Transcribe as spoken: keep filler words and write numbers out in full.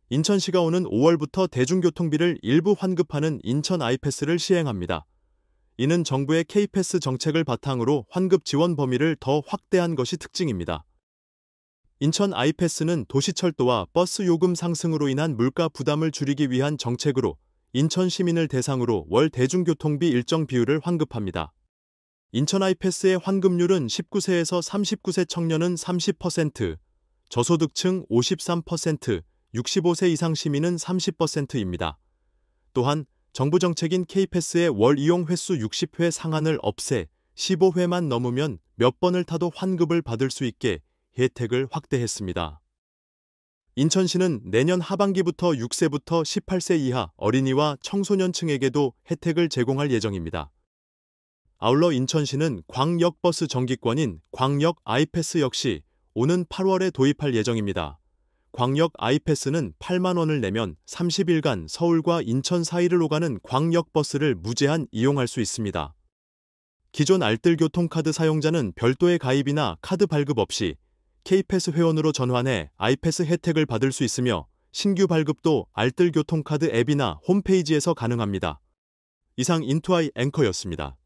인천시가 오는 오월부터 대중교통비를 일부 환급하는 인천 아이패스를 시행합니다. 이는 정부의 K패스 정책을 바탕으로 환급 지원 범위를 더 확대한 것이 특징입니다. 인천 아이패스는 도시철도와 버스 요금 상승으로 인한 물가 부담을 줄이기 위한 정책으로 인천 시민을 대상으로 월 대중교통비 일정 비율을 환급합니다. 인천 아이패스의 환급률은 십구 세에서 삼십구 세 청년은 삼십 퍼센트, 저소득층 오십삼 퍼센트, 육십오 세 이상 시민은 삼십 퍼센트입니다. 또한 정부 정책인 K패스의 월 이용 횟수 육십 회 상한을 없애 십오 회만 넘으면 몇 번을 타도 환급을 받을 수 있게 혜택을 확대했습니다. 인천시는 내년 하반기부터 육 세부터 십팔 세 이하 어린이와 청소년층에게도 혜택을 제공할 예정입니다. 아울러 인천시는 광역버스 정기권인 광역 아이패스 역시 오는 팔월에 도입할 예정입니다. 광역 아이패스는 팔만 원을 내면 삼십 일간 서울과 인천 사이를 오가는 광역버스를 무제한 이용할 수 있습니다. 기존 알뜰교통카드 사용자는 별도의 가입이나 카드 발급 없이 K패스 회원으로 전환해 아이패스 혜택을 받을 수 있으며 신규 발급도 알뜰교통카드 앱이나 홈페이지에서 가능합니다. 이상 인투아이 앵커였습니다.